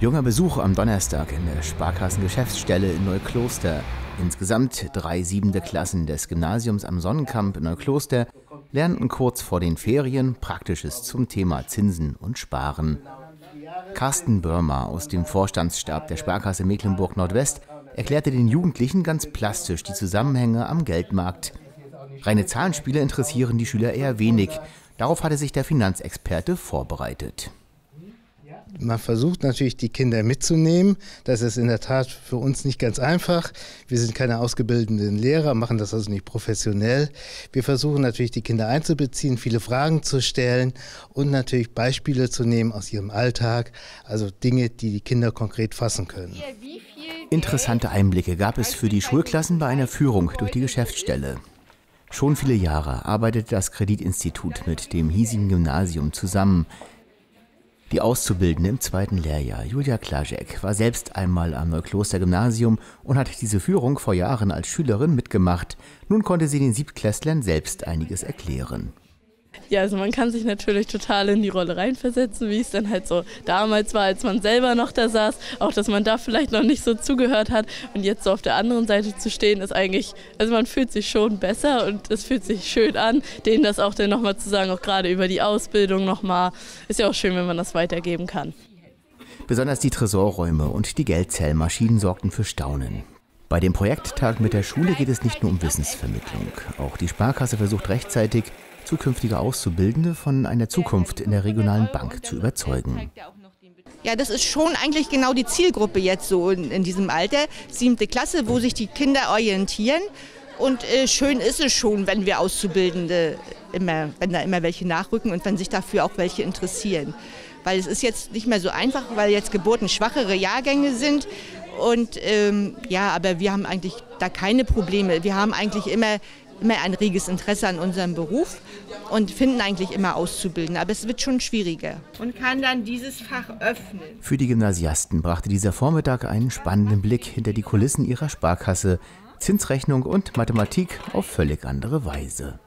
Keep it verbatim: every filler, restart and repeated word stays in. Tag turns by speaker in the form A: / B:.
A: Junger Besuch am Donnerstag in der Sparkassengeschäftsstelle in Neukloster. Insgesamt drei siebente Klassen des Gymnasiums am Sonnenkamp in Neukloster lernten kurz vor den Ferien Praktisches zum Thema Zinsen und Sparen. Carsten Börmer aus dem Vorstandsstab der Sparkasse Mecklenburg-Nordwest erklärte den Jugendlichen ganz plastisch die Zusammenhänge am Geldmarkt. Reine Zahlenspiele interessieren die Schüler eher wenig. Darauf hatte sich der Finanzexperte vorbereitet.
B: Man versucht natürlich, die Kinder mitzunehmen. Das ist in der Tat für uns nicht ganz einfach. Wir sind keine ausgebildeten Lehrer, machen das also nicht professionell. Wir versuchen natürlich, die Kinder einzubeziehen, viele Fragen zu stellen und natürlich Beispiele zu nehmen aus ihrem Alltag, also Dinge, die die Kinder konkret fassen können.
A: Interessante Einblicke gab es für die Schulklassen bei einer Führung durch die Geschäftsstelle. Schon viele Jahre arbeitet das Kreditinstitut mit dem hiesigen Gymnasium zusammen. Die Auszubildende im zweiten Lehrjahr, Julia Klaschek, war selbst einmal am Neukloster Gymnasium und hat diese Führung vor Jahren als Schülerin mitgemacht. Nun konnte sie den Siebtklässlern selbst einiges erklären.
C: Ja, also man kann sich natürlich total in die Rolle reinversetzen, wie es dann halt so damals war, als man selber noch da saß. Auch, dass man da vielleicht noch nicht so zugehört hat. Und jetzt so auf der anderen Seite zu stehen, ist eigentlich, also man fühlt sich schon besser und es fühlt sich schön an, denen das auch dann nochmal zu sagen, auch gerade über die Ausbildung nochmal. Ist ja auch schön, wenn man das weitergeben kann.
A: Besonders die Tresorräume und die Geldzählmaschinen sorgten für Staunen. Bei dem Projekttag mit der Schule geht es nicht nur um Wissensvermittlung. Auch die Sparkasse versucht rechtzeitig, zukünftige Auszubildende von einer Zukunft in der regionalen Bank zu überzeugen.
D: Ja, das ist schon eigentlich genau die Zielgruppe jetzt so in, in diesem Alter, siebte Klasse, wo sich die Kinder orientieren. Und äh, schön ist es schon, wenn wir Auszubildende immer, wenn da immer welche nachrücken und wenn sich dafür auch welche interessieren. Weil es ist jetzt nicht mehr so einfach, weil jetzt geburtenschwachere Jahrgänge sind. Und ähm, ja, aber wir haben eigentlich da keine Probleme. Wir haben eigentlich immer immer ein reges Interesse an unserem Beruf und finden eigentlich immer Auszubildende. Aber es wird schon schwieriger. Und kann dann dieses Fach öffnen.
A: Für die Gymnasiasten brachte dieser Vormittag einen spannenden Blick hinter die Kulissen ihrer Sparkasse. Zinsrechnung und Mathematik auf völlig andere Weise.